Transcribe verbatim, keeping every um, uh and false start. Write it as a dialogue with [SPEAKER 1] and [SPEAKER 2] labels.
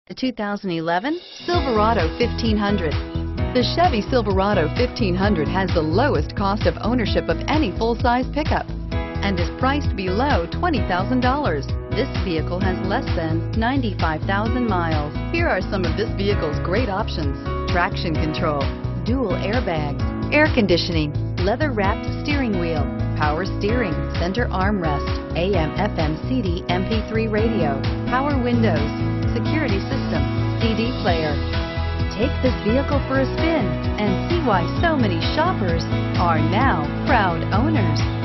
[SPEAKER 1] The two thousand eleven Silverado fifteen hundred. The Chevy Silverado fifteen hundred has the lowest cost of ownership of any full-size pickup and is priced below twenty thousand dollars. This vehicle has less than ninety-five thousand miles. Here are some of this vehicle's great options: traction control, dual airbags, air conditioning, leather-wrapped steering wheel, power steering, center armrest, A M F M C D M P three radio, power windows, security system, C D player. Take this vehicle for a spin and see why so many shoppers are now proud owners.